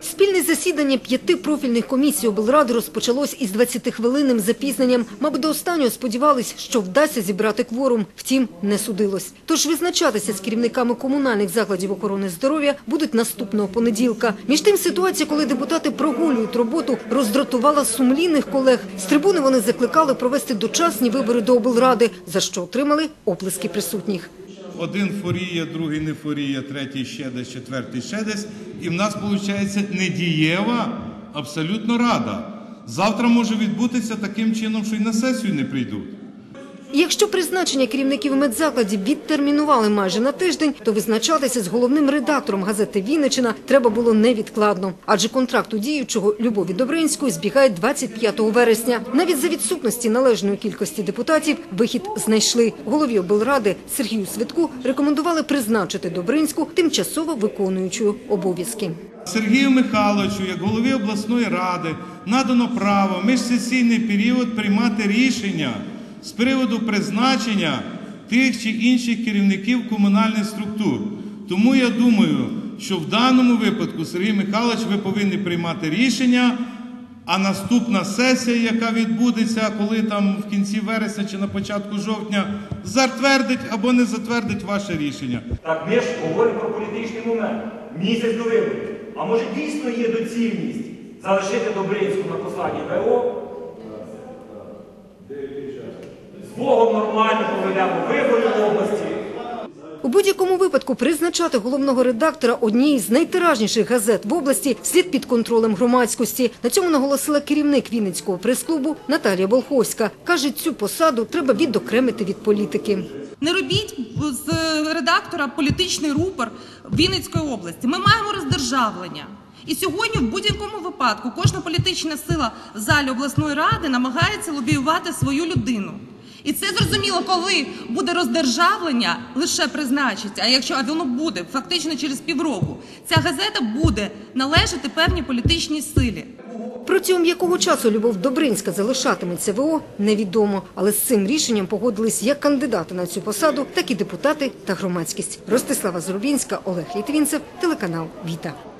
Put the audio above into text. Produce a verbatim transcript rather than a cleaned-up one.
Спільне засідання п'яти профільних комісій облради розпочалось із двадцятихвилинним запізненням. Мабуть, до останнього сподівались, що вдасться зібрати кворум. Втім, не судилось. Тож визначатися з керівниками комунальних закладів охорони здоров'я будуть наступного понеділка. Між тим, ситуація, коли депутати прогулюють роботу, роздратувала сумлінних колег. З трибуни вони закликали провести дочасні вибори до облради, за що отримали оплески присутніх. Один форіє, другий не форіє, третій ще десь, четвертий ще десь. І в нас, виходить, недієва абсолютно рада. Завтра може відбутися таким чином, що й на сесію не прийдуть. І якщо призначення керівників медзакладів відтермінували майже на тиждень, то визначатися з головним редактором газети «Вінниччина» треба було невідкладно. Адже контракт у діючого Любові Добринської збігає двадцять п'ятого вересня. Навіть за відсутності належної кількості депутатів вихід знайшли. Голові облради Сергію Свитку рекомендували призначити Добринську тимчасово виконуючою обов'язки. Сергію Михайловичу, як голові обласної ради, надано право в міжсесійний період приймати рішення з приводу призначення тих чи інших керівників комунальних структур. Тому я думаю, що в даному випадку, Сергій Михайлович, ви повинні приймати рішення, а наступна сесія, яка відбудеться, коли там в кінці вересня чи на початку жовтня, затвердить або не затвердить ваше рішення. Так, ми ж говоримо про політичний момент. Місяць до виборів. А може дійсно є доцільність залишити Добринську на посаді ВО? З Богом нормально проведемо вибори в області. У будь-якому випадку призначати головного редактора однієї з найтиражніших газет в області слід під контролем громадськості. На цьому наголосила керівник Вінницького прес-клубу Наталія Болховська. Каже, цю посаду треба відокремити від політики. Не робіть з редактора політичний рупор Вінницької області. Ми маємо роздержавлення. І сьогодні в будь-якому випадку кожна політична сила в залі обласної ради намагається лобіювати свою людину. І це зрозуміло, коли буде роздержавлення, лише призначиться, а якщо а воно буде фактично через півроку, ця газета буде належати певній політичній силі. Протягом якого часу Любов Добринська залишатиметься ВО, невідомо. Але з цим рішенням погодились як кандидати на цю посаду, так і депутати та громадськість. Ростислава Зарубінська, Олег Літвінцев, телеканал «Віта».